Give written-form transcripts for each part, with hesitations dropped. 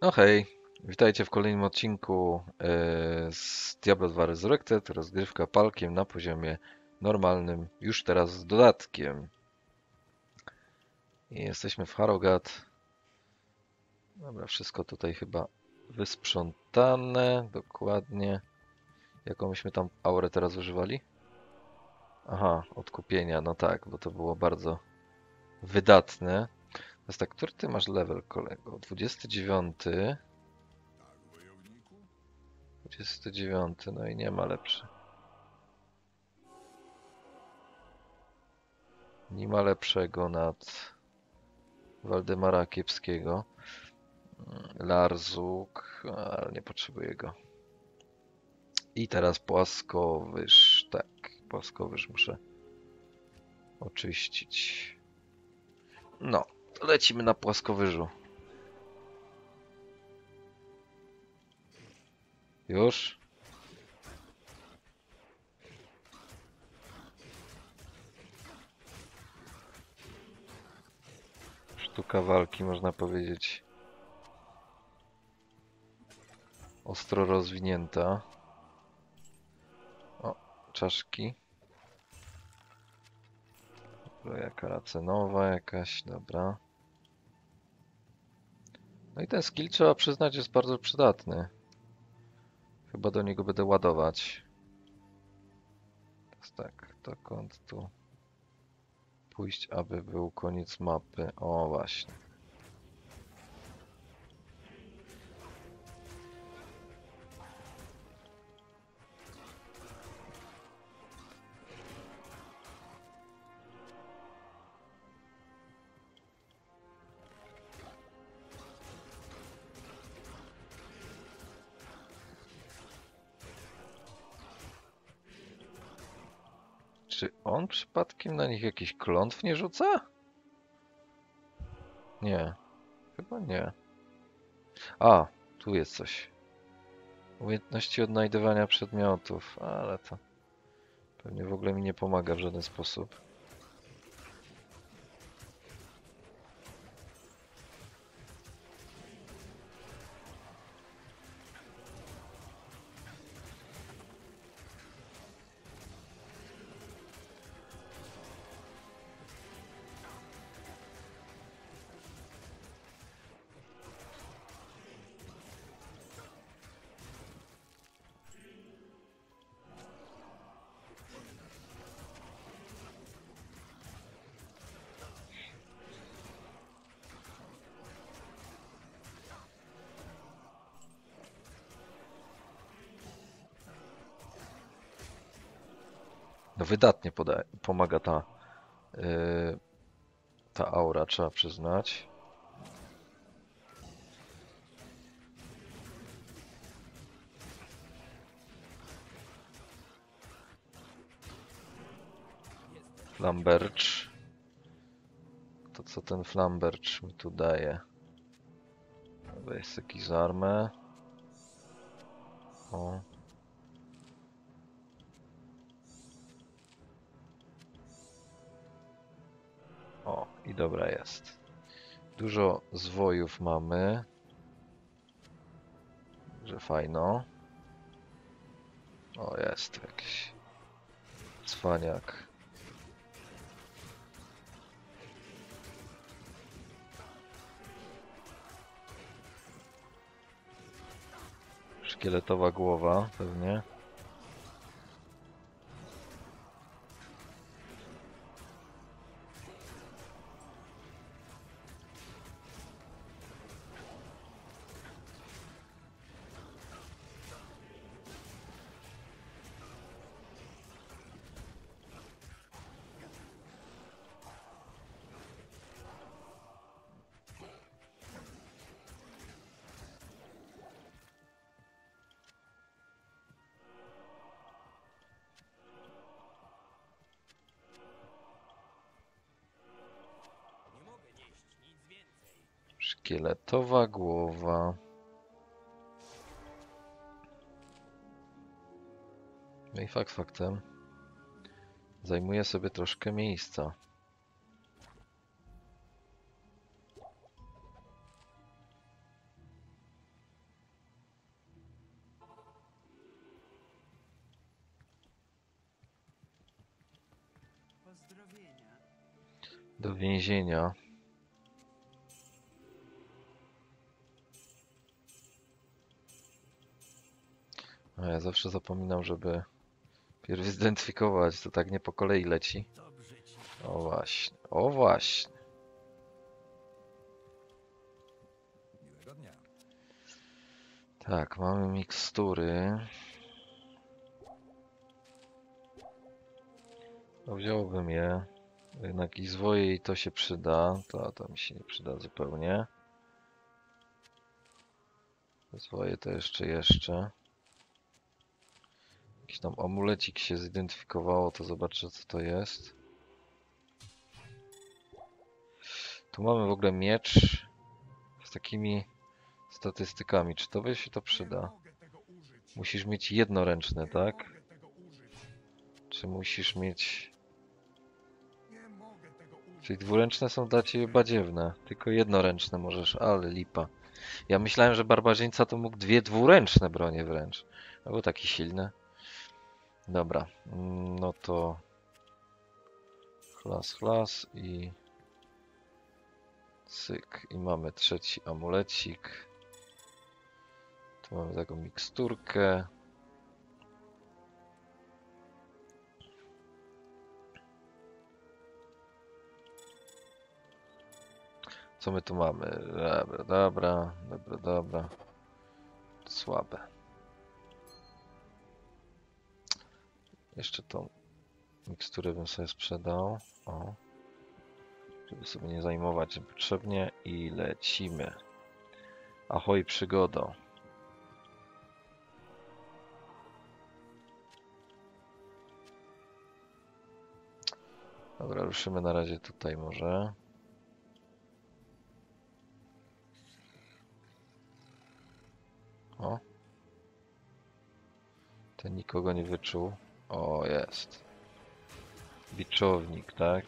No hej, witajcie w kolejnym odcinku z Diablo 2 Resurrected, rozgrywka palkiem na poziomie normalnym, już teraz z dodatkiem. I jesteśmy w Harrogate. Dobra, wszystko tutaj chyba wysprzątane, dokładnie. Jaką myśmy tam aurę teraz używali? Aha, odkupienia, no tak, bo to było bardzo wydatne. Teraz tak, który ty masz level, kolego? 29. 29, no i nie ma lepszy. Nie ma lepszego nad Waldemara Kiepskiego. Larzuk, ale nie potrzebuję go. I teraz płaskowyż. Tak, płaskowyż muszę oczyścić. No, to lecimy na płaskowyżu. Już? Sztuka walki, można powiedzieć. Ostro rozwinięta. O, czaszki. Zbroja karacenowa jakaś, dobra. No i ten skill, trzeba przyznać, jest bardzo przydatny. Chyba do niego będę ładować. Teraz tak, dokąd tu pójść, aby był koniec mapy? O, właśnie. Czy on przypadkiem na nich jakiś klątw nie rzuca? Nie, chyba nie. A, tu jest coś. Umiejętności odnajdywania przedmiotów, ale to pewnie w ogóle mi nie pomaga w żaden sposób. No wydatnie pomaga ta aura, trzeba przyznać. Flambercz. To co ten Flambercz mi tu daje? Weź jakiś z armę. O. O, i dobra jest. Dużo zwojów mamy. Że fajno. O, jest jakiś cwaniak. Szkieletowa głowa, pewnie. Szkieletowa głowa. No i fakt faktem. Zajmuje sobie troszkę miejsca. Do więzienia. A ja zawsze zapominam, żeby pierw zidentyfikować, to tak nie po kolei leci. O właśnie, o właśnie. Tak, mamy mikstury. No wziąłbym je. Jednak i zwoje i to się przyda. To mi się nie przyda zupełnie. Zwoje to jeszcze. Jakiś tam amulecik się zidentyfikowało, to zobaczę co to jest. Tu mamy w ogóle miecz z takimi statystykami. Czy to by się to przyda? Musisz mieć jednoręczne, tak? Czy musisz mieć... Czyli dwuręczne są dla ciebie badziewne. Tylko jednoręczne możesz, ale lipa. Ja myślałem, że barbarzyńca to mógł dwie dwuręczne bronie wręcz. Albo taki silny. Dobra, no to... Chlas i... Cyk. I mamy trzeci amulecik. Tu mamy taką miksturkę. Co my tu mamy? Dobra. Słabe. Jeszcze tą miksturę bym sobie sprzedał. O. Żeby sobie nie zajmować niepotrzebnie. I lecimy. Ahoj przygodo. Dobra, ruszymy na razie tutaj może. O. Ten nikogo nie wyczuł. O, jest. Biczownik, tak?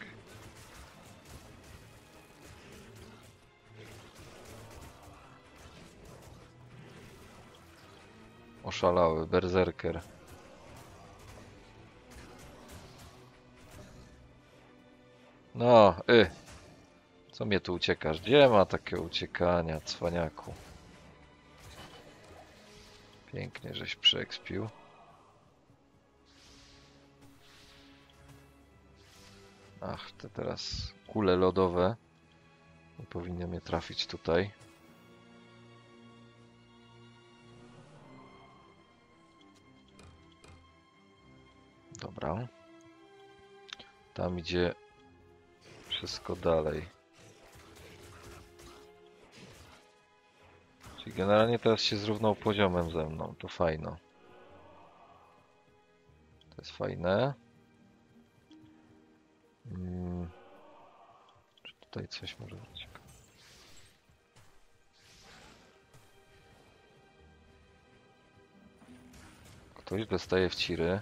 Oszalały, berserker. No, co mnie tu uciekasz? Gdzie ma takie uciekania, cwaniaku? Pięknie, żeś przeekspił. Ach, te teraz kule lodowe. Nie powinny mnie trafić tutaj. Dobra. Tam idzie wszystko dalej. Czyli generalnie teraz się zrównał poziomem ze mną. To fajno. To jest fajne. Czy tutaj coś może być? Ktoś dostaje w ciry.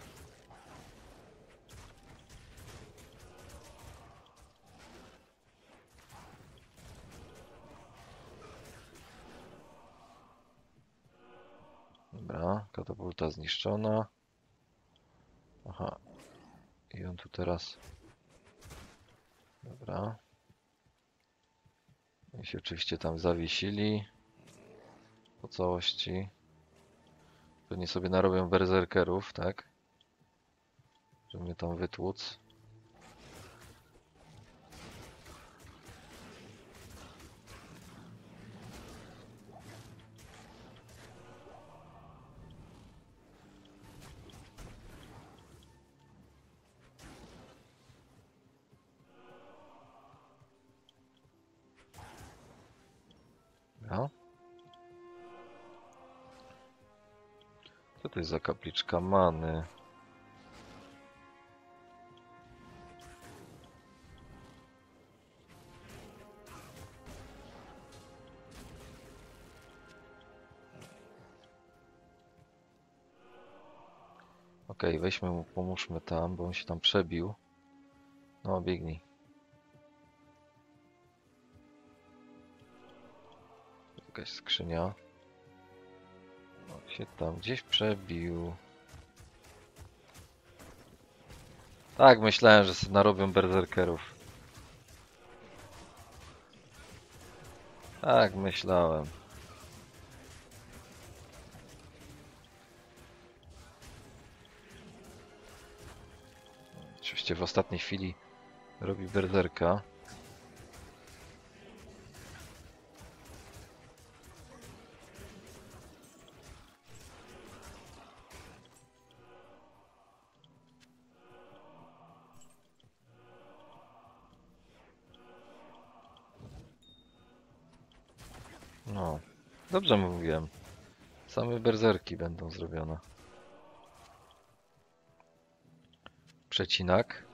Dobra, katapulta zniszczona. Aha. I on tu teraz... Dobra. I się oczywiście tam zawiesili. Po całości. Pewnie sobie narobią berserkerów, tak? Żeby mnie tam wytłuc. No. Co to jest za kapliczka many? Okej, weźmy mu, pomóżmy tam, bo on się tam przebił. No, biegnij. Jakaś skrzynia. On się tam gdzieś przebił. Tak, myślałem, że sobie narobią berserkerów. Tak, myślałem. Oczywiście w ostatniej chwili robi berserka. No, dobrze mówiłem. Same berserki będą zrobione. Przecinak.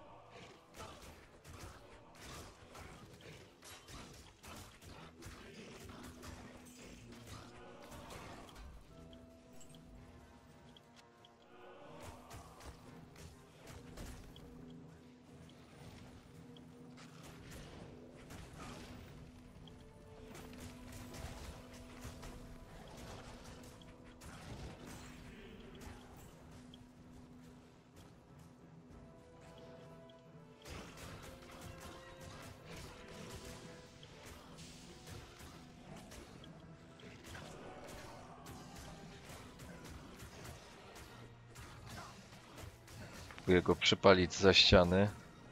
Próbuję go przypalić za ściany.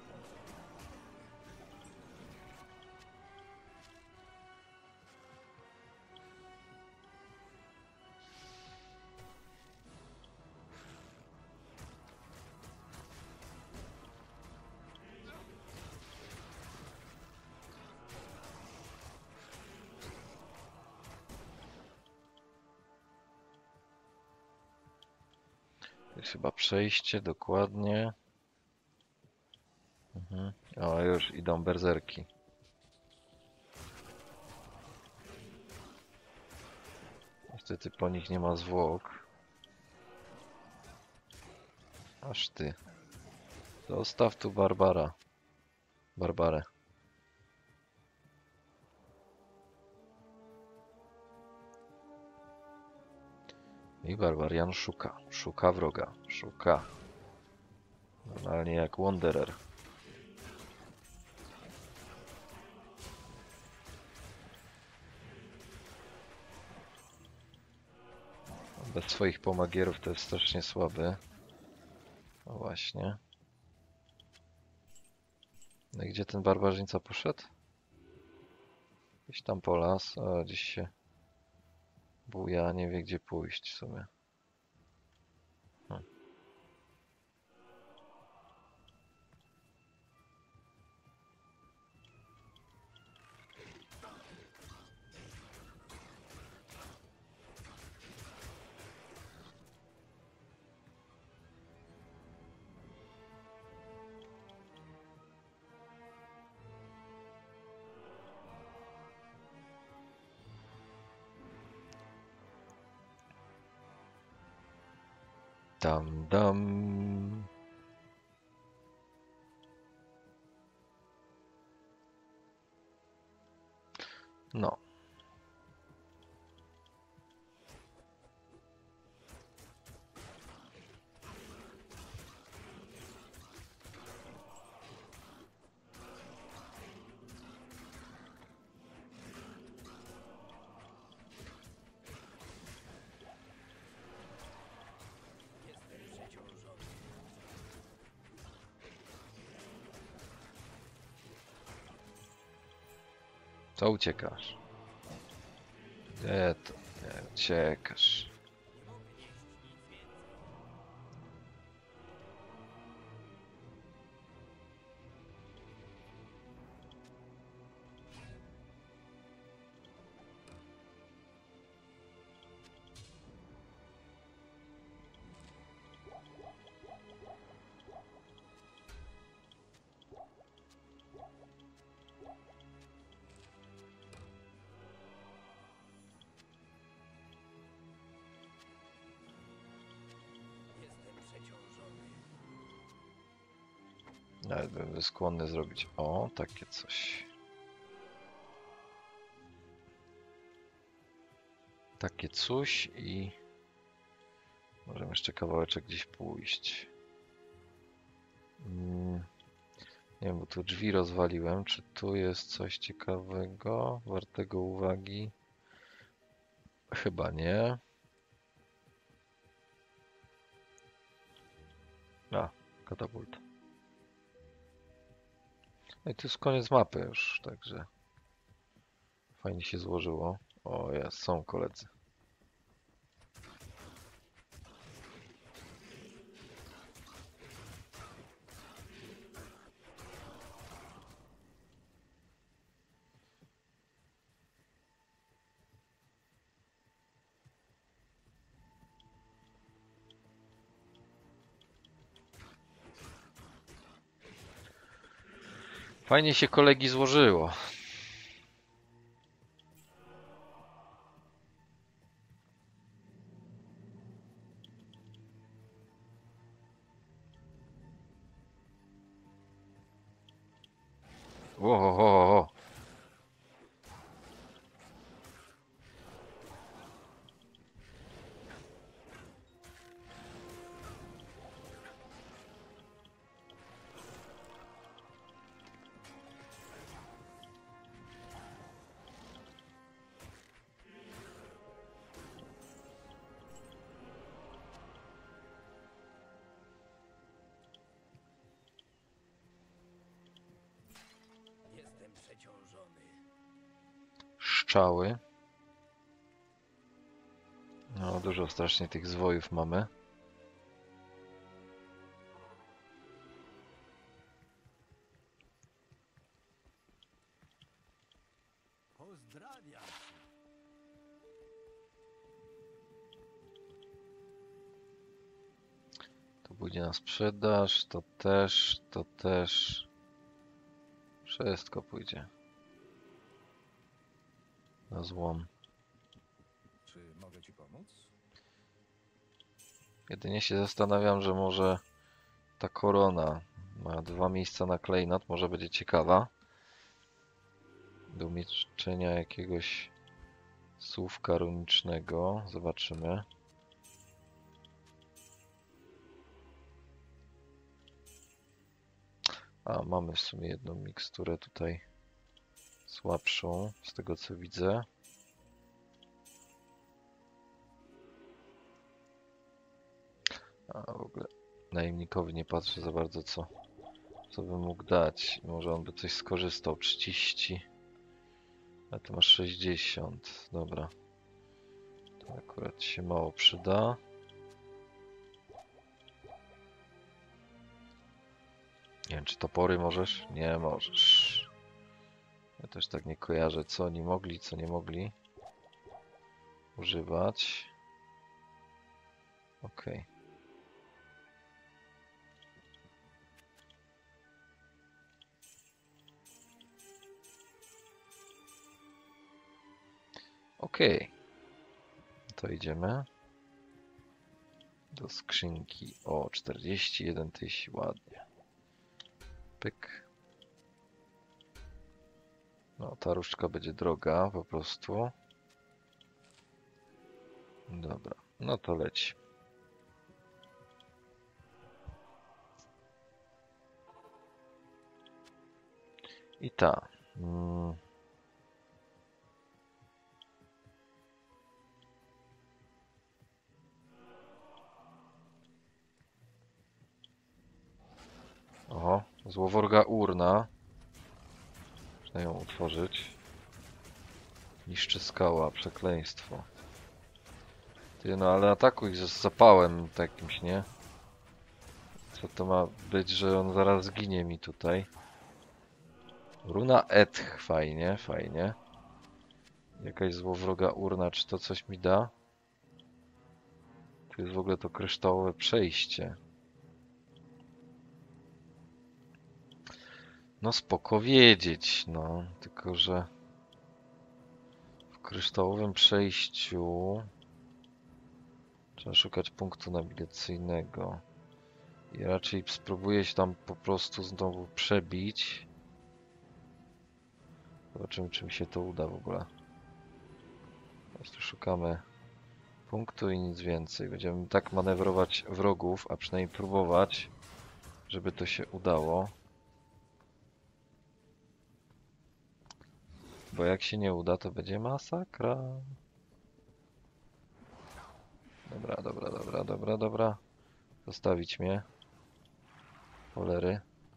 To jest chyba przejście, dokładnie. O, już idą berserki. Niestety po nich nie ma zwłok. Aż ty. Zostaw tu Barbara. Barbarę. I Barbarian szuka. Szuka wroga. Szuka. Normalnie jak Wanderer. Bez swoich pomagierów to jest strasznie słaby. No właśnie. No i gdzie ten barbarzyńca poszedł? Gdzieś tam po las. O, gdzieś się buja, nie wie gdzie pójść w sumie. Dam dam. No. Co uciekasz? Gdzie to? Nie uciekasz. Nawet bym był skłonny zrobić. O, takie coś. Takie coś i możemy jeszcze kawałeczek gdzieś pójść. Nie wiem, bo tu drzwi rozwaliłem. Czy tu jest coś ciekawego, wartego uwagi? Chyba nie. A, katapult. No i to jest koniec mapy już, także fajnie się złożyło. O, jest, są koledzy. Fajnie się kolegi złożyło. Ohohoho. Jestem przeciążony. Szczały. No, dużo strasznie tych zwojów mamy. Pozdrawiam. To pójdzie na sprzedaż, to też, to też. Wszystko pójdzie na złom. Czy mogę ci pomóc? Jedynie się zastanawiam, że może ta korona ma 2 miejsca na klejnot, może będzie ciekawa. Do umieszczenia jakiegoś słówka runicznego. Zobaczymy. A, mamy w sumie jedną miksturę tutaj słabszą, z tego co widzę. A w ogóle najemnikowi nie patrzę za bardzo co bym mógł dać. Może on by coś skorzystał. 30. A tu masz 60. Dobra. To akurat się mało przyda. Nie wiem, czy topory możesz? Nie możesz. Ja też tak nie kojarzę, co oni mogli, co nie mogli używać. Okej. Okej. To idziemy do skrzynki. O, 41 tysięcy, ładnie. Pyk. No, ta różdżka będzie droga po prostu. Dobra, no to leci. I ta. Oho, złoworga urna. Można ją utworzyć. Niszczy skała, przekleństwo. Ty, no ale atakuj z zapałem takimś, nie? Co to ma być, że on zaraz zginie mi tutaj? Runa Etch, fajnie, fajnie. Jakaś złowroga urna, czy to coś mi da? Tu jest w ogóle to kryształowe przejście. No spoko wiedzieć, no. Tylko, że w kryształowym przejściu trzeba szukać punktu nawigacyjnego. I raczej spróbuję się tam po prostu znowu przebić. Zobaczymy, czy mi się to uda w ogóle. Po prostu szukamy punktu i nic więcej. Będziemy tak manewrować wrogów, a przynajmniej próbować, żeby to się udało. Bo jak się nie uda, to będzie masakra. Dobra, dobra, dobra, dobra, dobra. Zostawić mnie. Cholery.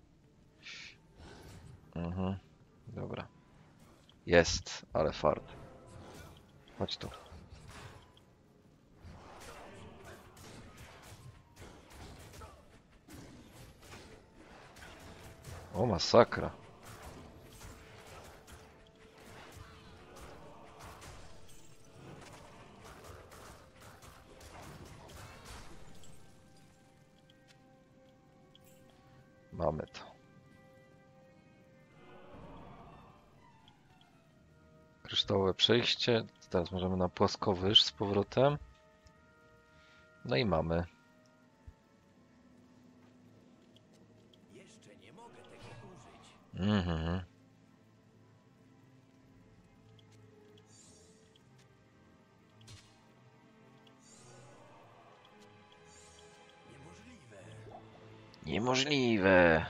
Dobra. Jest, ale fart. Chodź tu. O, masakra. Mamy to. Kryształowe przejście. Teraz możemy na płaskowyż z powrotem. No i mamy. Jeszcze nie mogę tego użyć. Mhm. Niemożliwe. Niemożliwe.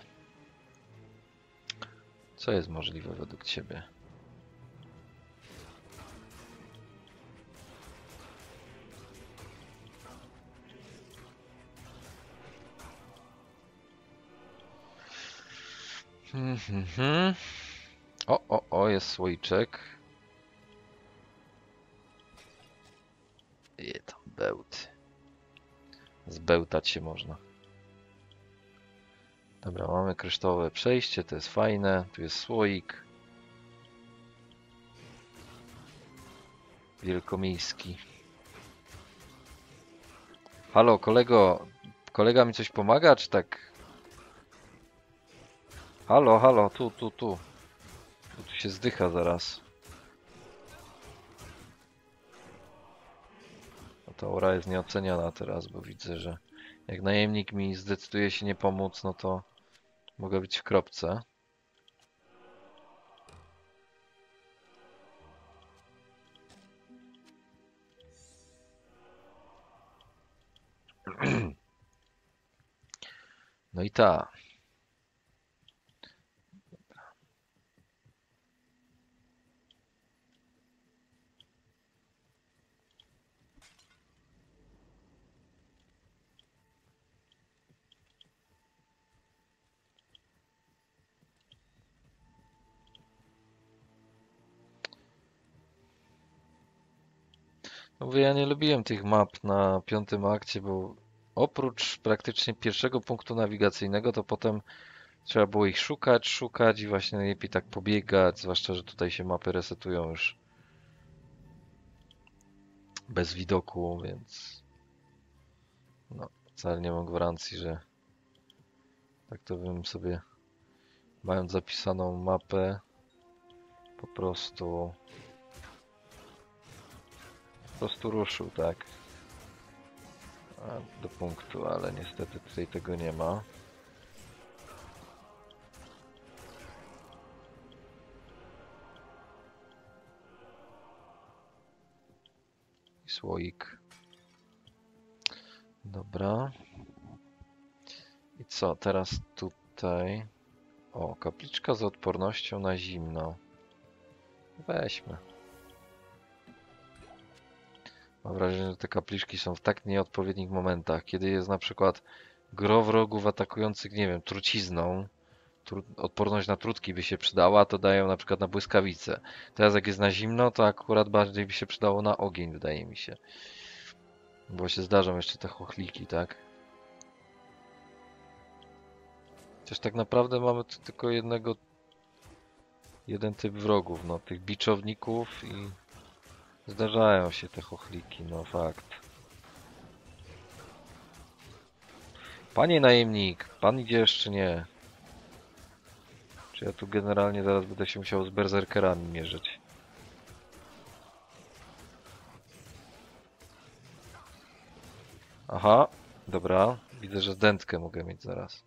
Co jest możliwe według ciebie? O, jest słoiczek. I tam bełt. Zbełtać się można. Dobra, mamy kryształowe przejście, to jest fajne. Tu jest słoik. Wielkomiejski. Halo, kolego. Kolega mi coś pomaga, czy tak? Halo, halo, tu. Tu się zdycha zaraz. No ta aura jest nieoceniana teraz, bo widzę, że jak najemnik mi zdecyduje się nie pomóc, no to mogę być w kropce. No i ta. No mówię, ja nie lubiłem tych map na 5. akcie, bo oprócz praktycznie pierwszego punktu nawigacyjnego, to potem trzeba było ich szukać i właśnie najlepiej tak pobiegać, zwłaszcza, że tutaj się mapy resetują już bez widoku, więc no, wcale nie mam gwarancji, że tak to bym sobie, mając zapisaną mapę, po prostu ruszył, tak, do punktu, ale niestety tutaj tego nie ma. I słoik. Dobra. I co, teraz tutaj... O, kapliczka z odpornością na zimno. Weźmy. Mam wrażenie, że te kapliczki są w tak nieodpowiednich momentach, kiedy jest na przykład gro wrogów atakujących, nie wiem, trucizną. Odporność na trutki by się przydała, to dają na przykład na błyskawice. Teraz jak jest na zimno, to akurat bardziej by się przydało na ogień, wydaje mi się. Bo się zdarzą jeszcze te chochliki, tak? Chociaż tak naprawdę mamy tu tylko jeden typ wrogów, no tych biczowników i zdarzają się te chochliki, no fakt. Panie najemnik, pan idzie jeszcze nie? Czy ja tu generalnie zaraz będę się musiał z berserkerami mierzyć? Aha, dobra, widzę, że dętkę mogę mieć zaraz.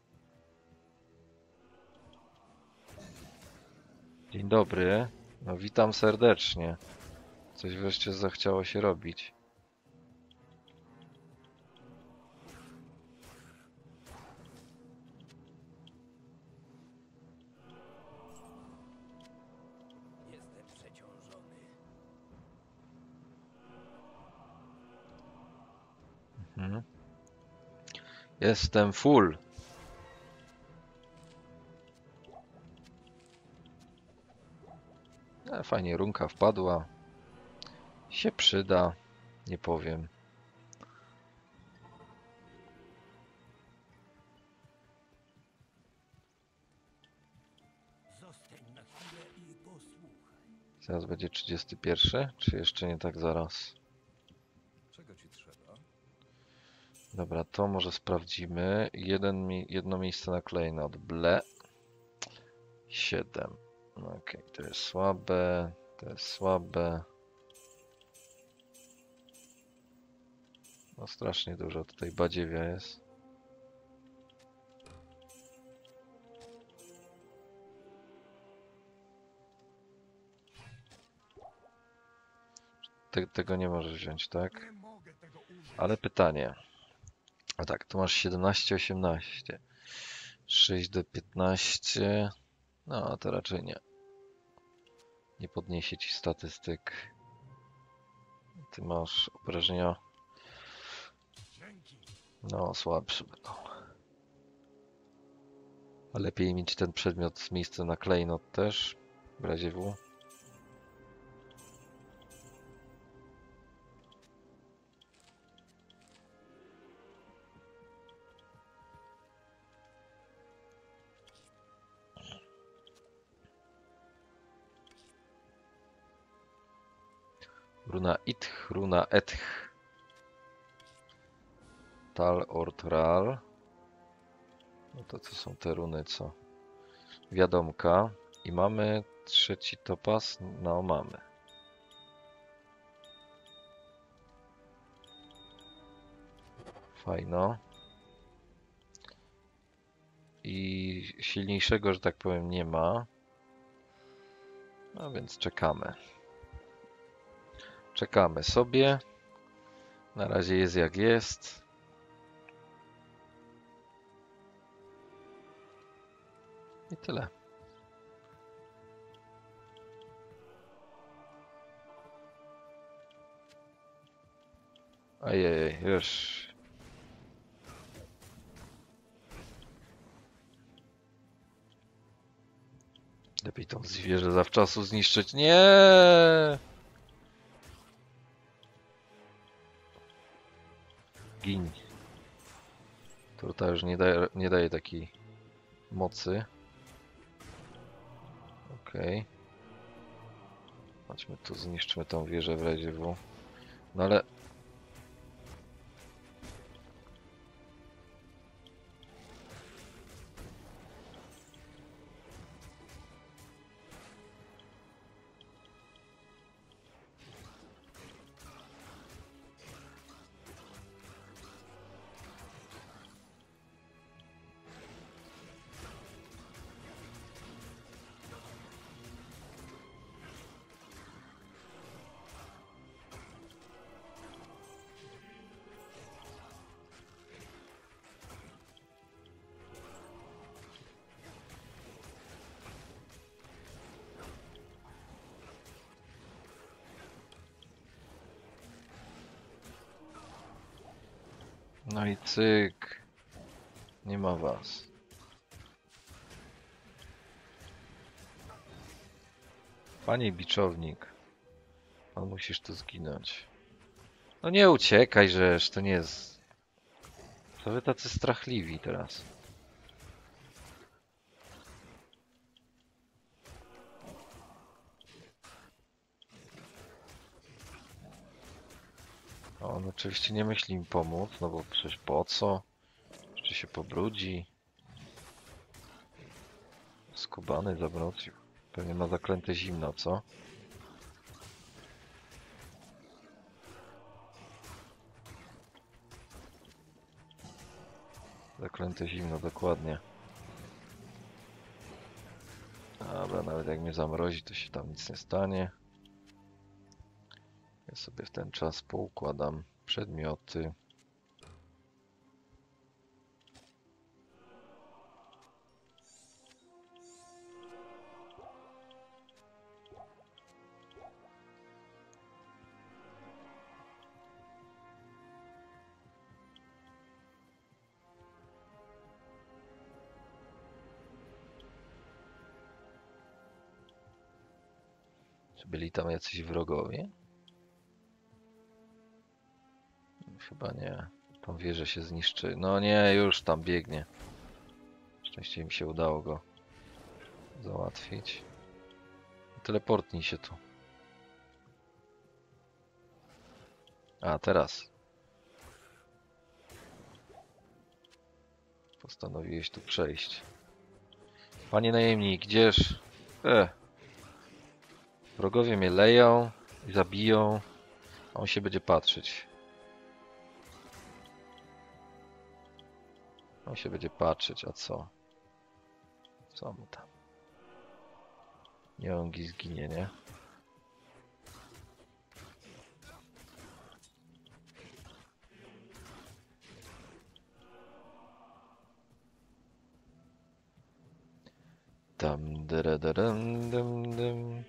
Dzień dobry, no witam serdecznie. Coś wreszcie zachciało się robić. Mhm. Jestem full. Fajnie, runka wpadła. Się przyda, nie powiem. Zostań na chwilę i posłuchaj. Zaraz będzie 31, czy jeszcze nie tak zaraz? Czego ci trzeba? Dobra, to może sprawdzimy. Jedno miejsce na klejnot. Ble. 7. Okej, to jest słabe. To jest słabe. No strasznie dużo tutaj badziewia jest. Tego nie możesz wziąć, tak? Ale pytanie. A tak, tu masz 17, 18. 6 do 15. No, to raczej nie. Nie podniesie ci statystyk. Ty masz obrażenia. No, słabsze będą. A lepiej mieć ten przedmiot z miejsca na klejnot też. W razie W. Runa Itch, runa Etch. Tal, Ort, Ral. No to co są te runy, co? Wiadomka. I mamy trzeci topaz. No, mamy. Fajno. I silniejszego, że tak powiem, nie ma. No więc czekamy. Czekamy sobie. Na razie jest jak jest. I tyle. Ojej, już. Lepiej tą zwierzę zawczasu zniszczyć. Nie! Gin. Turta już nie daje takiej mocy. Okej. Chodźmy tu, zniszczmy tą wieżę w razie W. No ale... No i cyk. Nie ma was. Panie biczownik. Pan musisz tu zginąć. No nie uciekaj, żeż to nie jest... Co wy tacy strachliwi teraz? On oczywiście nie myśli mi pomóc, no bo przecież po co? Jeszcze się pobrudzi. Skubany zawrócił. Pewnie ma zaklęte zimno, co? Zaklęte zimno, dokładnie. Dobra, nawet jak mnie zamrozi, to się tam nic nie stanie. Ja sobie w ten czas poukładam przedmioty. Byli tam jacyś wrogowie? Chyba nie. Tą wieżę się zniszczy. No nie, już tam biegnie. Szczęście mi się udało go załatwić. Teleportnij się tu. A, teraz. Postanowiłeś tu przejść. Panie najemnik, gdzież? Wrogowie mnie leją i zabiją, a on się będzie patrzeć. On się będzie patrzeć, a co? Co mu tam? Nie, on zginie, nie? Tam dym, dym, dym.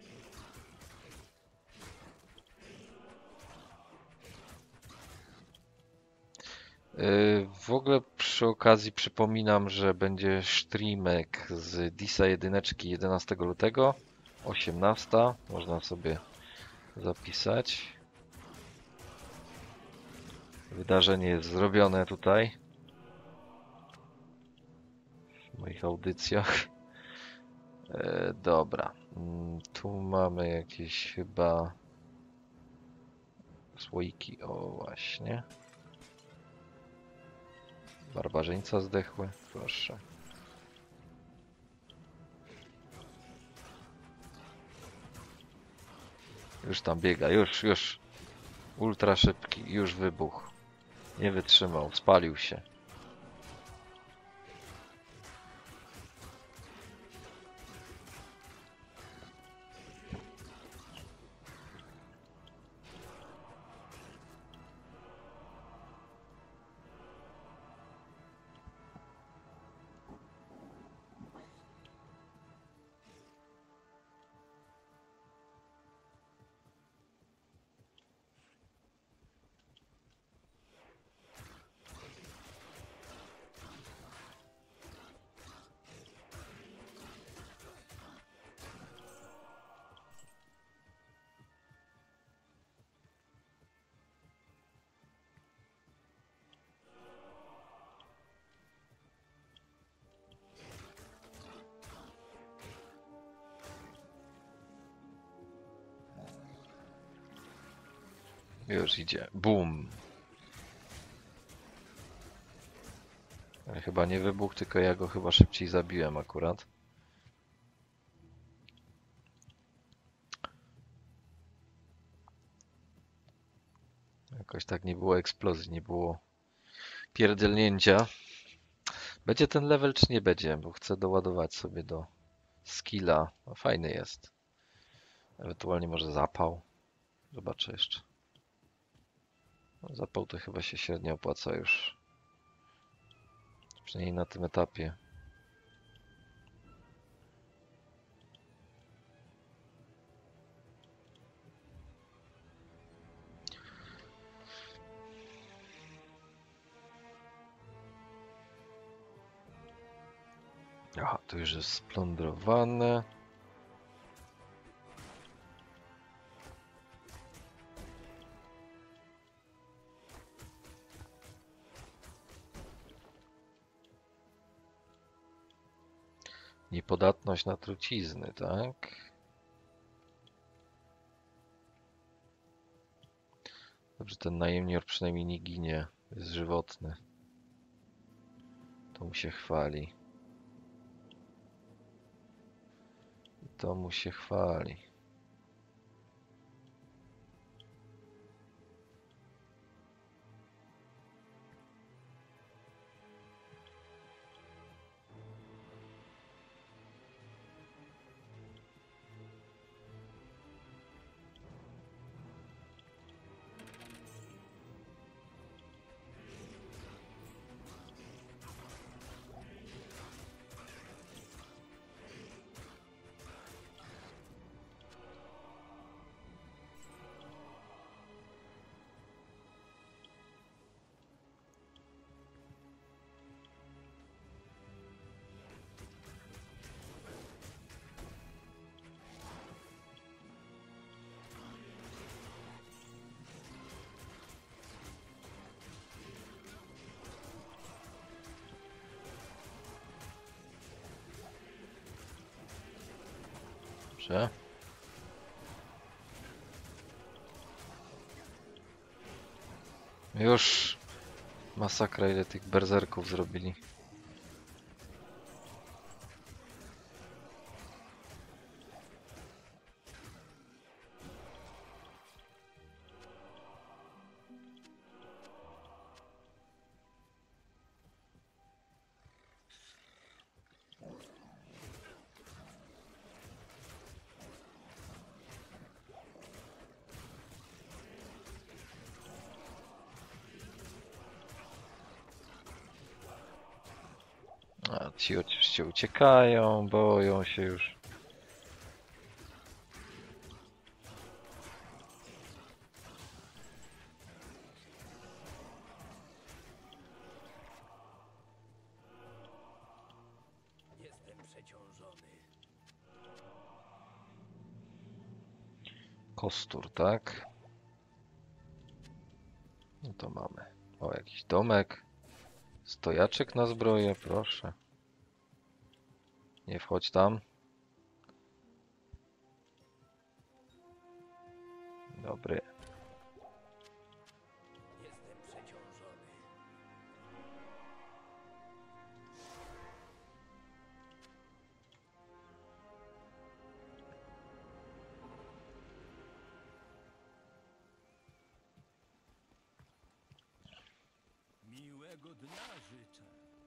W ogóle przy okazji przypominam, że będzie streamek z Disa 1 11 lutego, 18. Można sobie zapisać. Wydarzenie jest zrobione tutaj w moich audycjach. Dobra, tu mamy jakieś chyba słoiki, o właśnie. Barbarzyńca zdechły, proszę. Już tam biega, już. Ultra szybki, już wybuchł. Nie wytrzymał, spalił się. Już idzie. Bum. Ale chyba nie wybuchł, tylko ja go chyba szybciej zabiłem akurat. Jakoś tak nie było eksplozji, nie było pierdzielnięcia. Będzie ten level czy nie będzie? Bo chcę doładować sobie do skilla. No, fajny jest. Ewentualnie może zapał. Zobaczę jeszcze. No, zapał to chyba się średnio opłaca już. Przynajmniej na tym etapie. Aha, tu już jest splądrowane. Niepodatność na trucizny, tak? Dobrze, ten najemnior przynajmniej nie ginie. Jest żywotny. To mu się chwali. To mu się chwali. Dobrze. Już masakra, ile tych berserków zrobili. A ci oczywiście uciekają, boją się już. Jestem przeciążony. Kostur, tak? No to mamy. O, jakiś domek. Stojaczek na zbroję, proszę. Nie wchodź tam. Dobry. Jestem przeciążony. Miłego dnia życzę.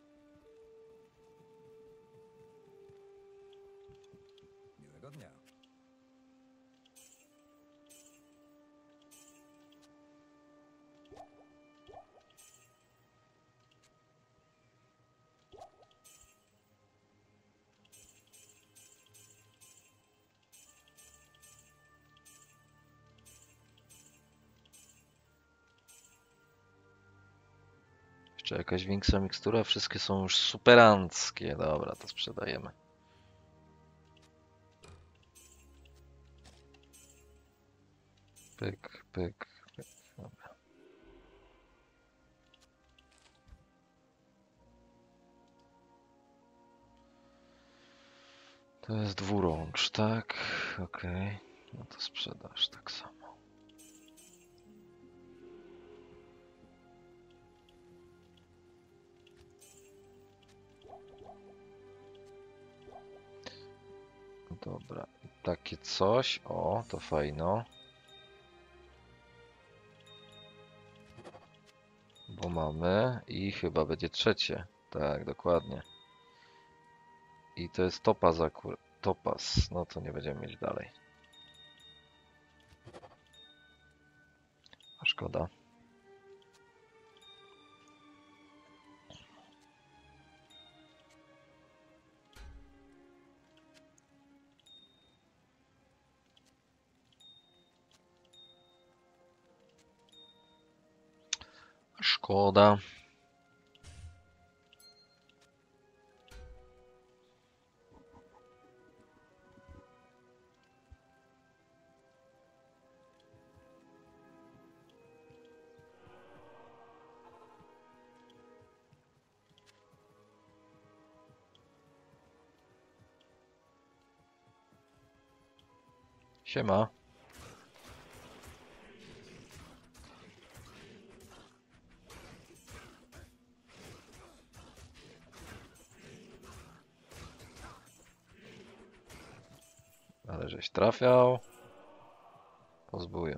Miłego dnia. Jeszcze jakaś większa mikstura. Wszystkie są już superanckie. Dobra, to sprzedajemy. Pyk, pyk, pyk. Dobra. To jest dwurącz, tak? Okej. No to sprzedaż tak samo. Dobra, i takie coś. O, to fajno. Bo mamy i chyba będzie trzecie. Tak, dokładnie. I to jest topaz akurat. Topaz. No to nie będziemy mieć dalej. A szkoda. Szkoda. Siema. Ale żeś trafiał. Pozbuję.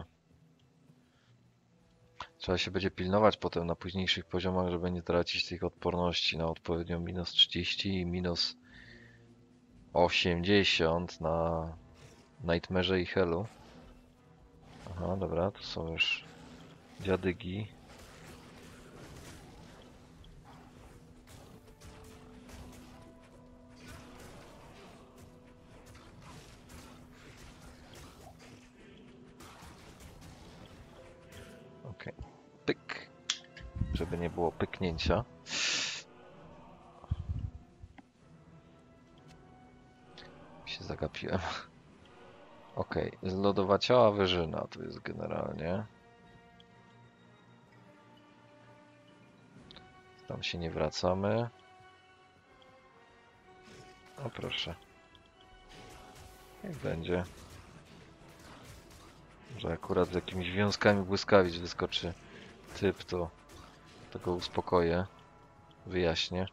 Trzeba się będzie pilnować potem na późniejszych poziomach, żeby nie tracić tych odporności na odpowiednio minus 30 i minus 80 na Nightmare'ze i Hellu. Aha, dobra, tu są już dziadygi. Okej, pyk. Żeby nie było pyknięcia. Się zagapiłem. Okej, zlodowaciała wyżyna tu jest generalnie. Tam się nie wracamy. O proszę. Niech będzie. Że akurat z jakimiś wiązkami błyskawic wyskoczy typ, to go uspokoję. Wyjaśnię.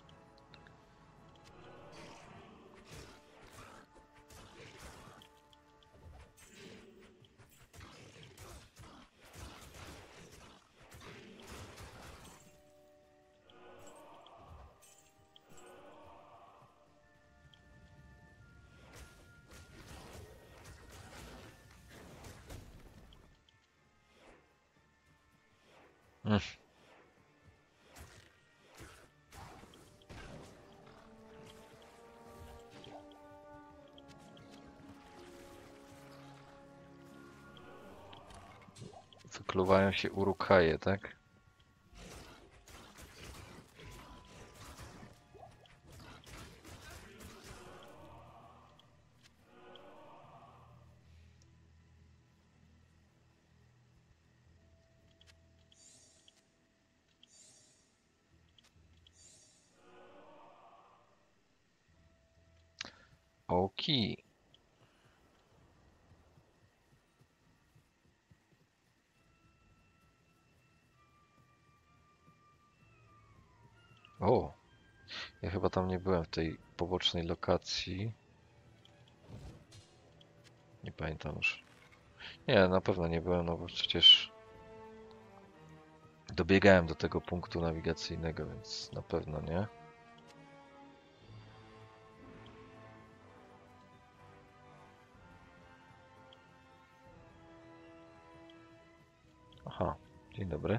Mm. Wykluwają się Uruk-haie, tak? Oki. O, ja chyba tam nie byłem w tej pobocznej lokacji. Nie pamiętam już. Nie, na pewno nie byłem, no bo przecież dobiegałem do tego punktu nawigacyjnego, więc na pewno nie. Aha, dzień dobry.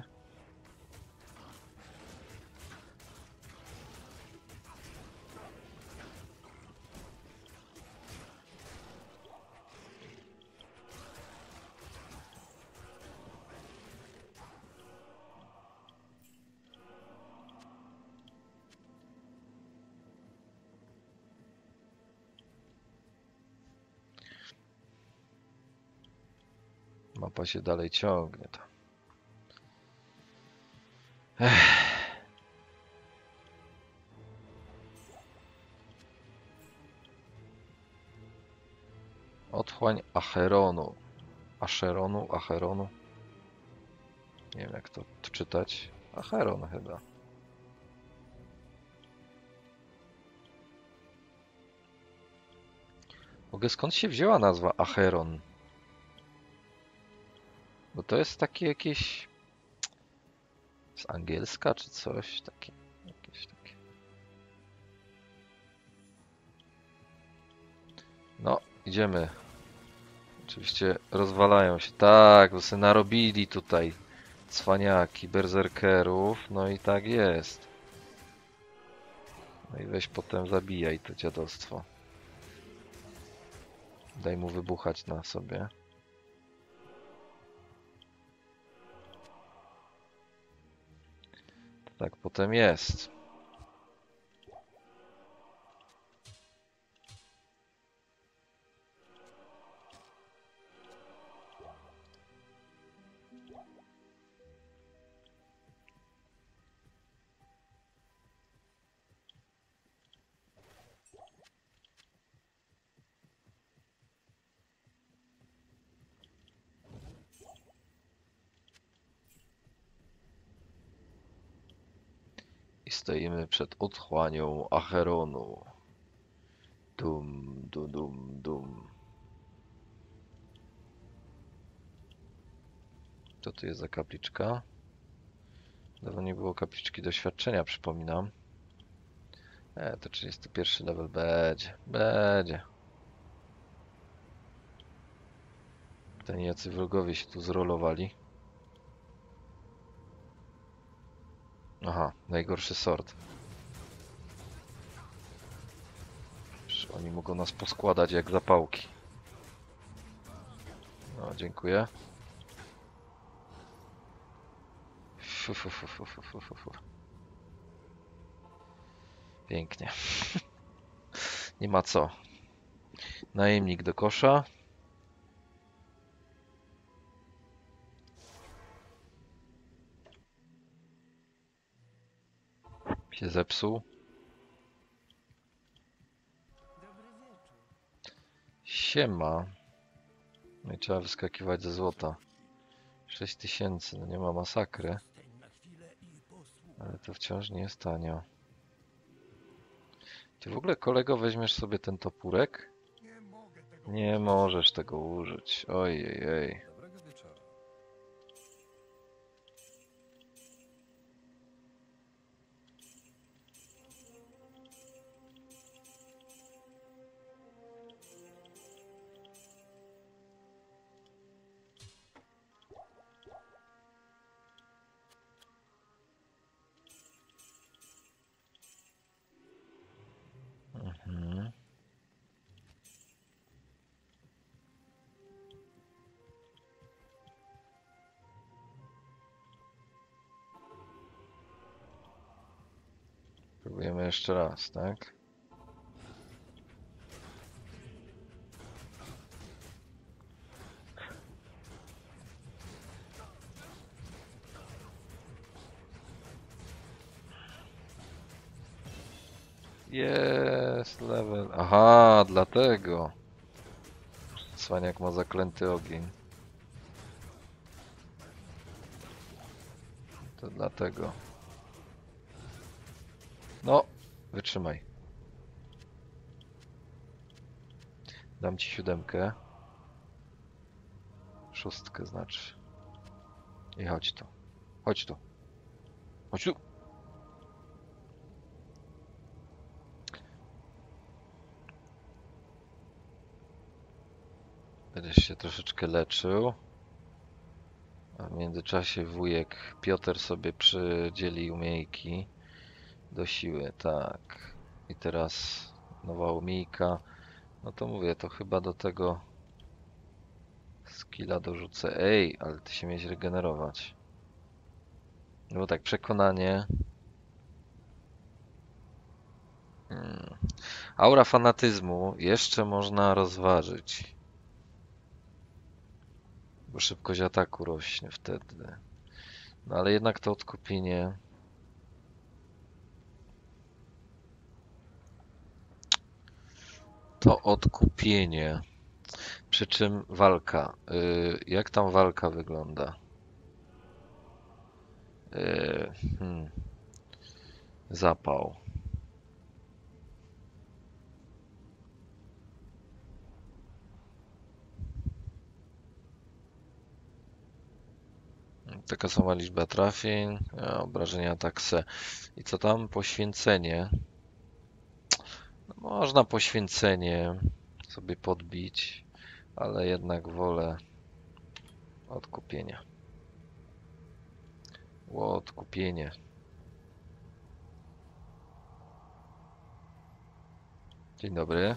Mapa się dalej ciągnie. To. Otchłań Acheronu. Acheronu. Nie wiem jak to czytać. Acheron chyba. W ogóle skąd się wzięła nazwa Acheron? Bo to jest takie jakieś... z angielska czy coś takie. Jakieś takie. No, idziemy. Oczywiście rozwalają się. Tak, bo sobie narobili tutaj cwaniaki, berserkerów. No i tak jest. No i weź potem zabijaj to dziadostwo. Daj mu wybuchać na sobie. To tak potem jest. I stoimy przed otchłanią Acheronu. Dum, dum, dum, dum. Co tu jest za kapliczka? Dawno nie było kapliczki doświadczenia, przypominam. To 31 level będzie. Będzie. Ten jacy wrogowie się tu zrolowali. Aha, najgorszy sort. Oni mogą nas poskładać jak zapałki. No, dziękuję. Fu. Pięknie. Nie ma co. Najemnik do kosza. Się zepsuł. Siema. No i trzeba wyskakiwać ze złota. 6000, no nie ma masakry. Stań na chwilę i posłuchaj. Ale to wciąż nie jest tanio. Ty w ogóle, kolego, weźmiesz sobie ten topórek? Nie możesz tego użyć. Ojej. Dobrego wieczoru. Mhm. Próbujemy jeszcze raz, tak? Jest level. Aha, dlatego. Cwaniak ma zaklęty ogień. To dlatego. No, wytrzymaj. Dam ci 7. 6 znaczy. I chodź tu. Chodź tu. Chodź tu. Będziesz się troszeczkę leczył. A w międzyczasie wujek Piotr sobie przydzieli umiejki do siły, tak. I teraz nowa umiejka. No to mówię, to chyba do tego skilla dorzucę. Ej, ale ty się miałeś regenerować. No bo tak, przekonanie. Aura fanatyzmu jeszcze można rozważyć. Bo szybkość ataku rośnie wtedy. No ale jednak to odkupienie. To odkupienie. Przy czym walka. Jak tam walka wygląda? Zapał. Taka sama liczba trafień, obrażenia takse. I co tam? Poświęcenie. No, można poświęcenie sobie podbić, ale jednak wolę odkupienia. Odkupienie. Dzień dobry.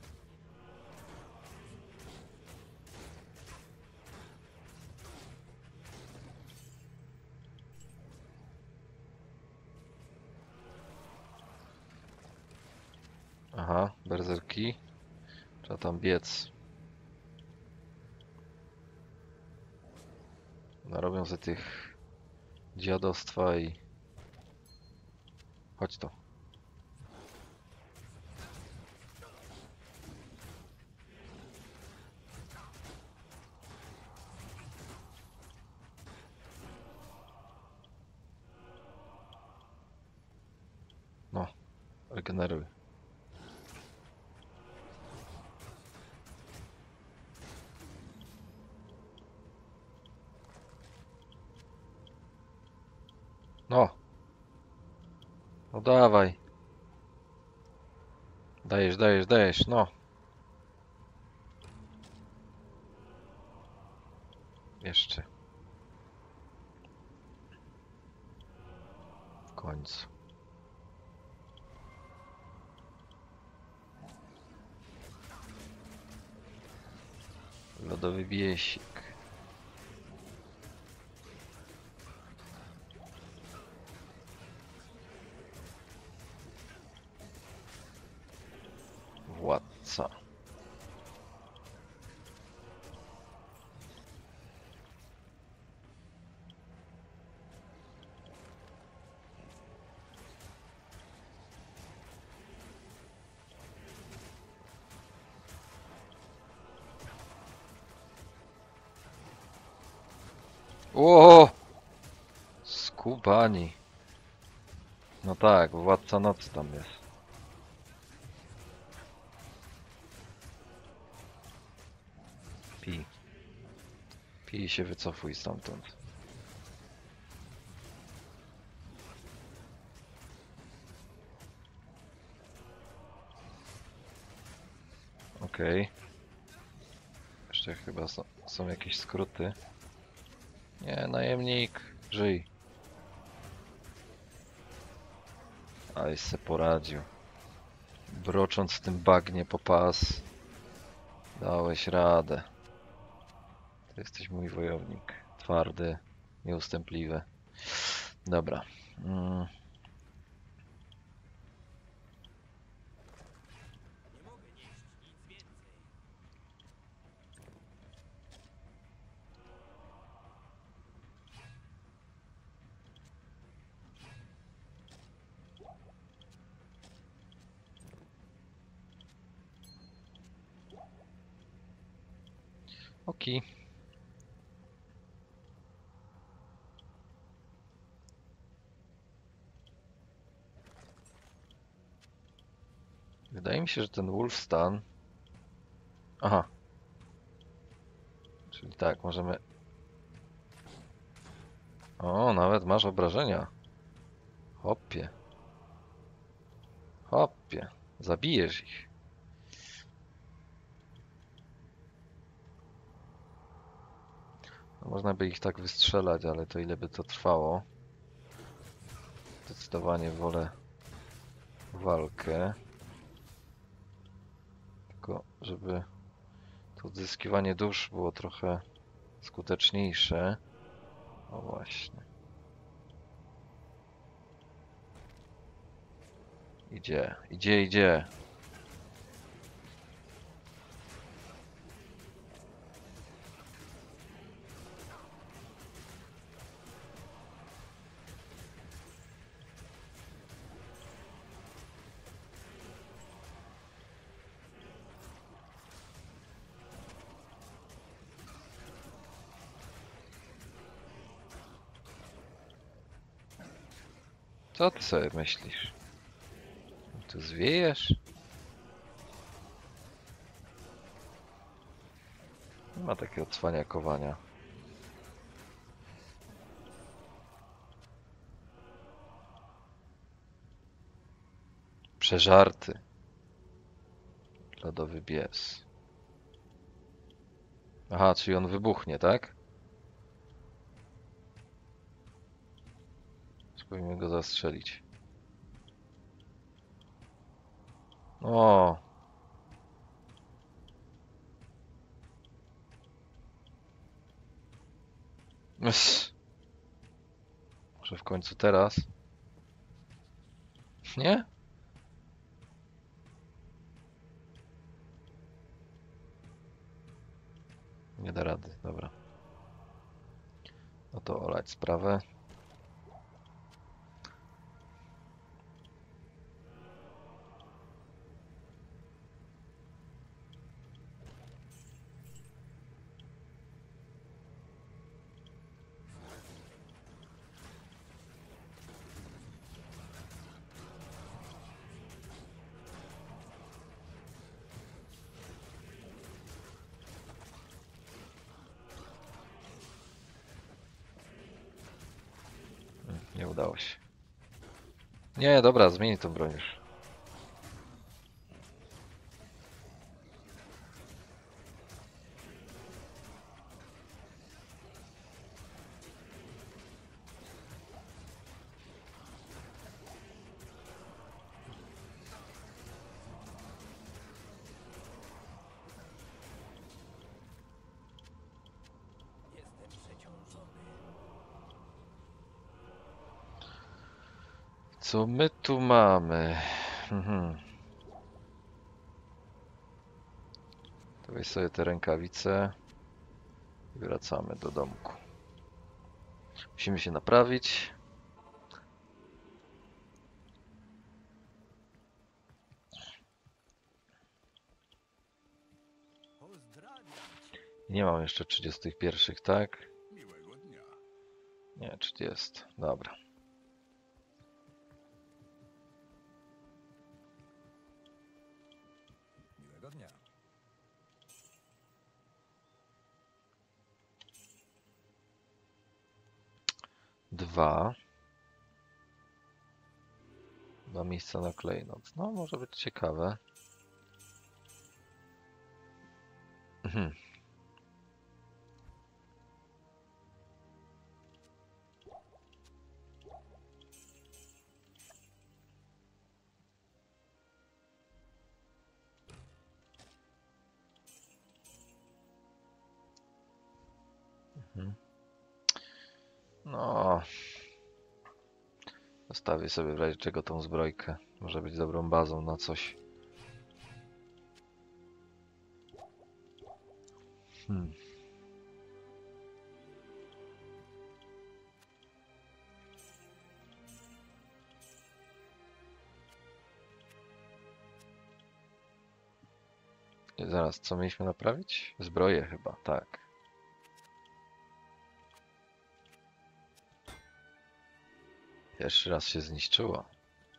Aha, berserki. Trzeba tam biec. Narobią sobie tych dziadostwa i... Chodź tu. No, regeneruj. No. No dawaj. Dajesz, no. Jeszcze. W końcu. Lodowy biesik. Władca. O! Skubani. No tak, władca nocy tam jest. Pij. Pij i się wycofuj stamtąd. Okej. Jeszcze chyba są jakieś skróty. Nie, najemnik, żyj. Aj se poradził. Brocząc w tym bagnie po pas. Dałeś radę. Ty jesteś mój wojownik. Twardy, nieustępliwy. Dobra. Okej. Wydaje mi się, że ten Wolfstan... Aha. Czyli tak, możemy... O, nawet masz obrażenia. Hopie. Hopie. Zabijesz ich. No, można by ich tak wystrzelać, ale to ile by to trwało? Zdecydowanie wolę walkę. Tylko żeby to odzyskiwanie dusz było trochę skuteczniejsze. O właśnie. Idzie, idzie, idzie. Co ty sobie myślisz? Tu zwiejesz? Nie ma takiego cwaniakowania. Przeżarty. Lodowy bies. Aha, czyli on wybuchnie, tak? Spróbujmy go zastrzelić. O! Ys. Może w końcu teraz? Nie? Nie da rady, dobra. No to olać sprawę. Nie udało się. Nie, dobra, zmień tą broń już. Jestem przeciążony. Co my tu mamy? To weź sobie te rękawice i wracamy do domku. Musimy się naprawić. Pozdrawiam cię. Nie mam jeszcze 31, tak? Miłego dnia. Nie, 30. Dobra. Miłego dnia. Dwa. Dwa miejsca na klejnot. No, może być ciekawe. Mhm. Mhm. No. Zostawię sobie w razie czego tą zbrojkę. Może być dobrą bazą na coś. Hmm. I zaraz, co mieliśmy naprawić? Zbroję chyba, tak. Pierwszy raz się zniszczyło.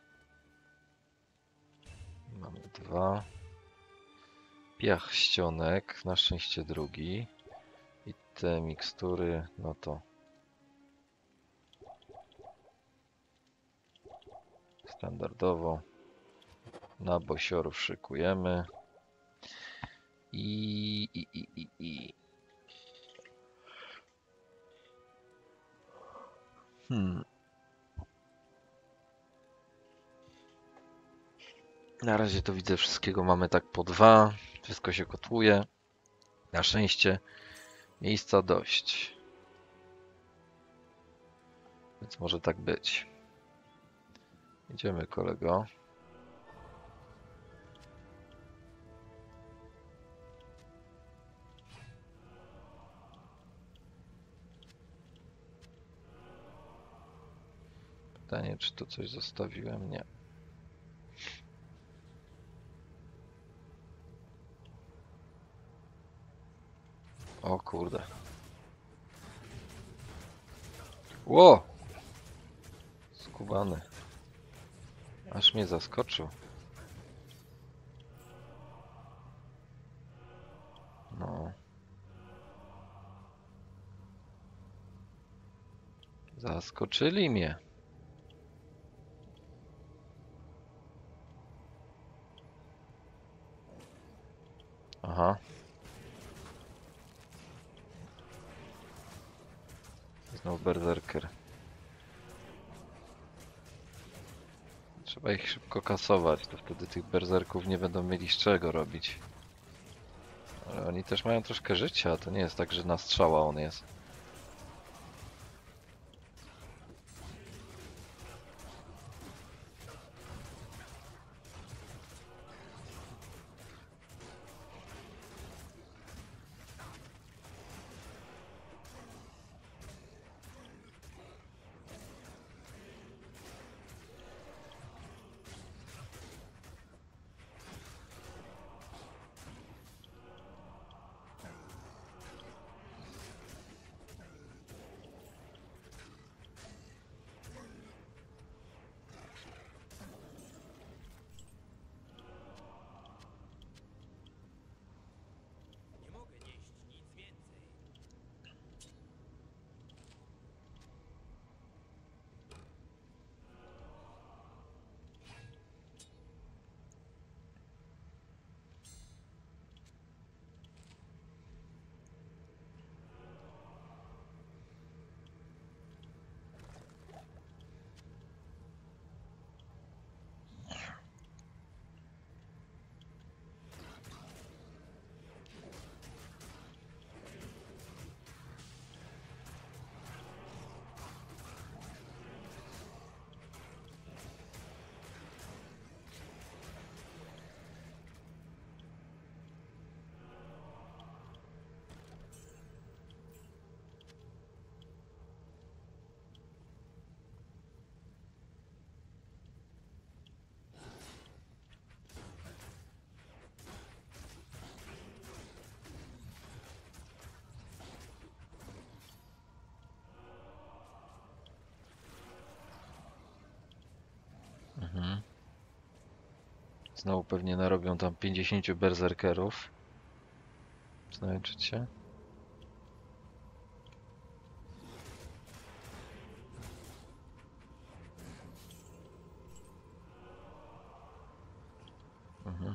Mamy dwa. Piach ścionek, na szczęście drugi. I te mikstury, no to standardowo na bosiorów szykujemy. I. Hmm. Na razie to widzę, wszystkiego mamy tak po dwa. Wszystko się kotłuje. Na szczęście miejsca dość. Więc może tak być. Idziemy, kolego. Pytanie, czy tu coś zostawiłem? Nie. O kurde. Ło! Skubany. Aż mnie zaskoczył. No. Zaskoczyli mnie. Aha. Znowu berserker. Trzeba ich szybko kasować, to wtedy tych berserków nie będą mieli z czego robić. Ale oni też mają troszkę życia, to nie jest tak, że na strzała on jest. Znowu pewnie narobią tam 50 berserkerów. Znajdziecie się. Mhm.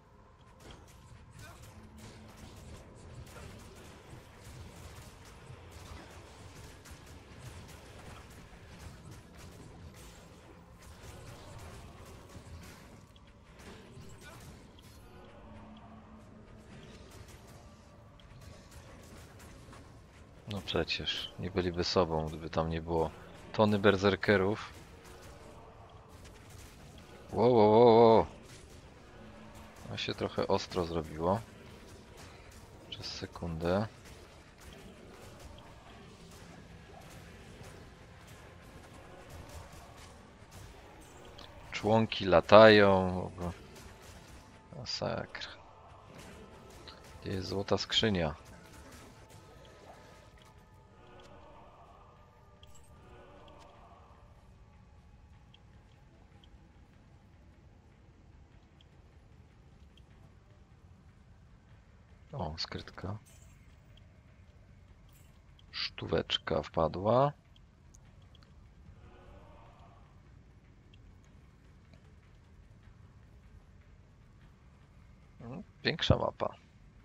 No przecież, nie byliby sobą, gdyby tam nie było tony berserkerów. Wow, wow, wow, wow. No się trochę ostro zrobiło. Przez sekundę. Członki latają. Masakra. Gdzie jest złota skrzynia? O, skrytka. Sztuweczka wpadła. Większa mapa.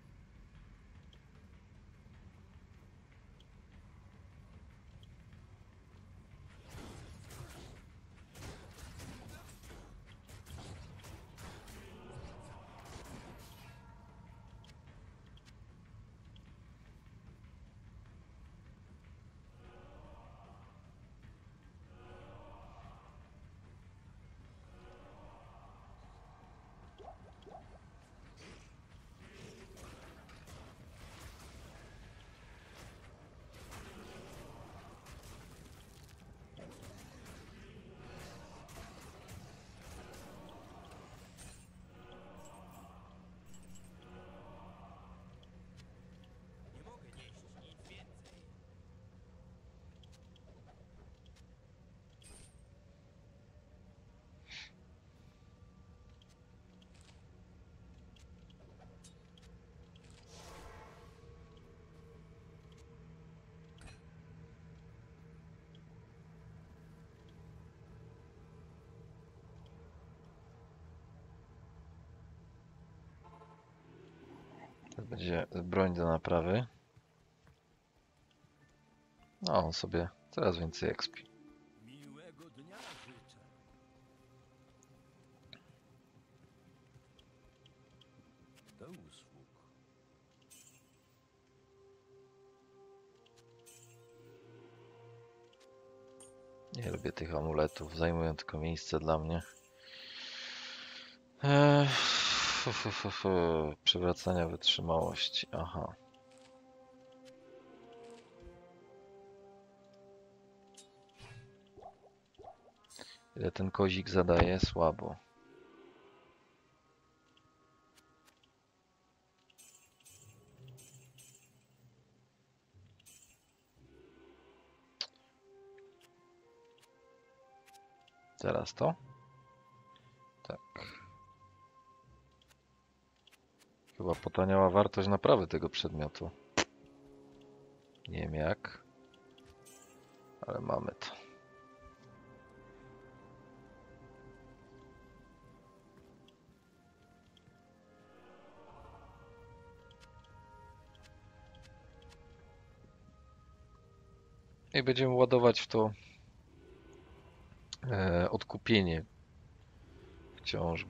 Nie mogę nieść nic więcej. To będzie broń do naprawy. No, on sobie coraz więcej expi. Miłego dnia życzę. Do usług. Nie lubię tych amuletów, zajmują tylko miejsce dla mnie. Przywracania wytrzymałości, aha. Ile ten kozik zadaje? Słabo. Teraz to? Tak. Chyba potaniała wartość naprawy tego przedmiotu. Nie wiem jak, ale mamy to. I będziemy ładować w to odkupienie wciąż,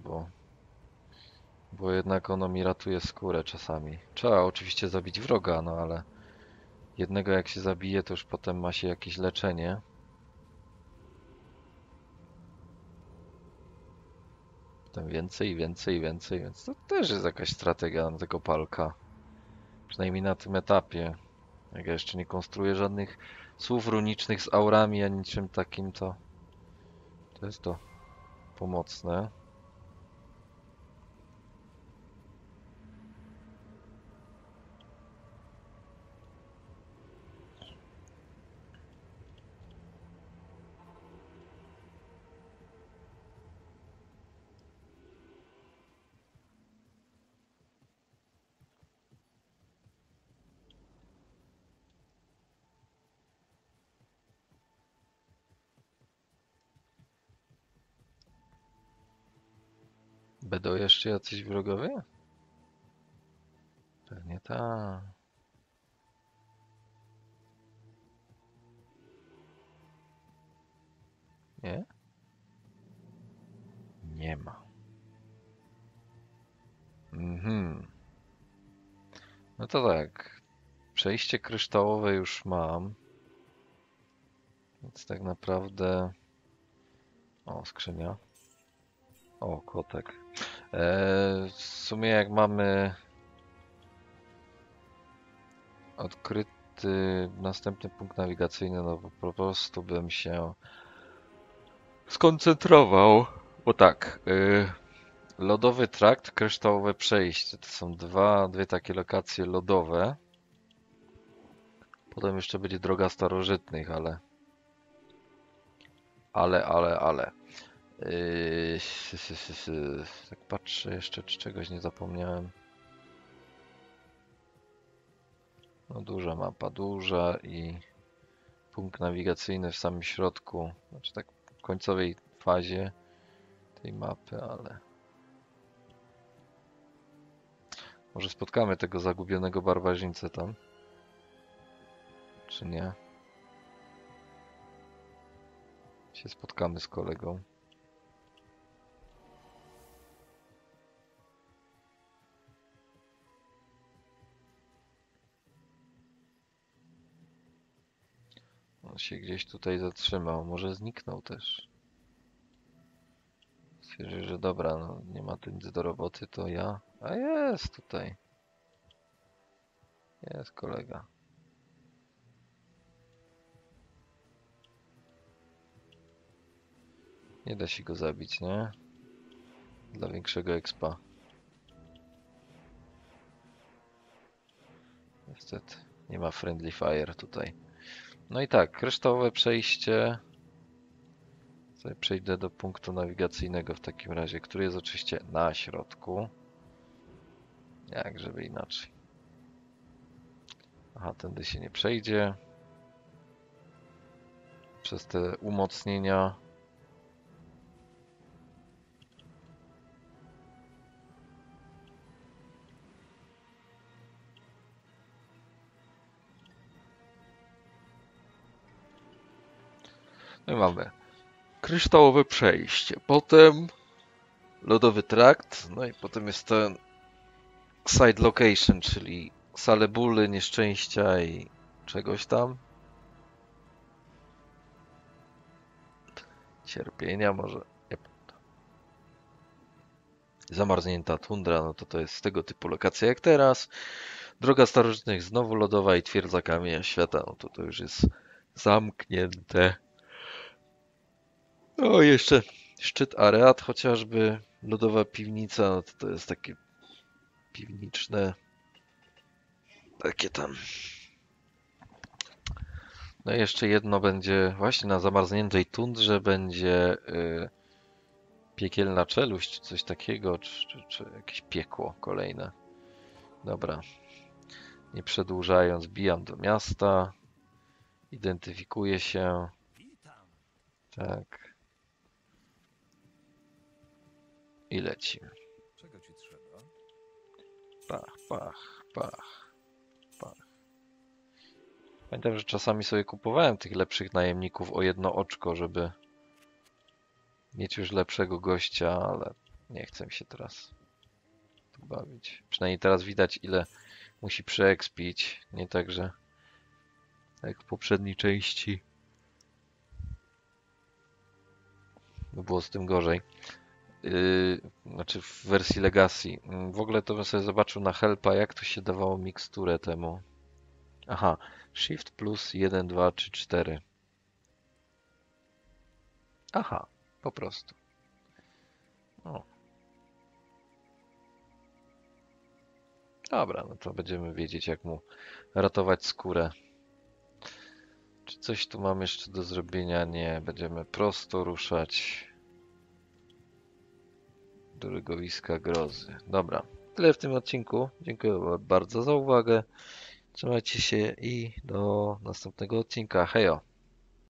bo jednak ono mi ratuje skórę czasami. Trzeba oczywiście zabić wroga, no ale jednego jak się zabije, to już potem ma się jakieś leczenie. Potem więcej, więcej, więcej, więc to też jest jakaś strategia na tego palka. Przynajmniej na tym etapie. Jak ja jeszcze nie konstruuję żadnych słów runicznych z aurami, ani niczym takim, to jest to pomocne. Będą jeszcze jacyś wrogowie? Pewnie tak. Nie? Nie ma. Mhm. No to tak. Przejście kryształowe już mam. Więc tak naprawdę... O, skrzynia. O, kotek. W sumie jak mamy odkryty następny punkt nawigacyjny, no po prostu bym się skoncentrował. Bo tak, lodowy trakt, kryształowe przejście. To są dwie takie lokacje lodowe. Potem jeszcze będzie droga starożytnych, ale. Yy, Tak patrzę jeszcze, czy czegoś nie zapomniałem. No duża mapa, duża i punkt nawigacyjny w samym środku. Znaczy tak w końcowej fazie tej mapy, ale... Może spotkamy tego zagubionego barbarzyńcę tam? Czy nie? Się spotkamy z kolegą. On się gdzieś tutaj zatrzymał. Może zniknął też. Stwierdził, że dobra, no nie ma tu nic do roboty, to ja... A jest tutaj. Jest kolega. Nie da się go zabić, nie? Dla większego expa. Niestety. Nie ma friendly fire tutaj. No i tak, kryształowe przejście. Sobie przejdę do punktu nawigacyjnego w takim razie, który jest oczywiście na środku. Jak żeby inaczej. Aha, tędy się nie przejdzie. Przez te umocnienia. No i mamy kryształowe przejście. Potem lodowy trakt. No i potem jest ten side location, czyli sale bólu, nieszczęścia i czegoś tam. Cierpienia może. Zamarznięta tundra, no to jest tego typu lokacja jak teraz. Droga starożytnych znowu lodowa i twierdza kamienia świata, no to już jest zamknięte. O, jeszcze szczyt Areat chociażby, lodowa piwnica, no to jest takie piwniczne, takie tam. No i jeszcze jedno będzie, właśnie na zamarzniętej tundrze będzie piekielna czeluść, czy coś takiego, czy jakieś piekło kolejne. Dobra, nie przedłużając, bijam do miasta, identyfikuję się, Witam. tak, i lecimy. Czego ci trzeba? Pach, pach, pach, pach. Pamiętam, że czasami sobie kupowałem tych lepszych najemników o jedno oczko, żeby mieć już lepszego gościa, ale nie chcę mi się teraz tu bawić. Przynajmniej teraz widać, ile musi przeekspić. Nie tak, że jak w poprzedniej części by było z tym gorzej. Znaczy w wersji Legacy. W ogóle to bym sobie zobaczył na helpa, jak to się dawało miksturę temu. Aha, Shift plus 1, 2 czy 4. Aha, po prostu. O. Dobra, no to będziemy wiedzieć, jak mu ratować skórę. Czy coś tu mam jeszcze do zrobienia? Nie, będziemy prosto ruszać do rygowiska grozy. Dobra, tyle w tym odcinku. Dziękuję bardzo za uwagę. Trzymajcie się i do następnego odcinka. Hejo!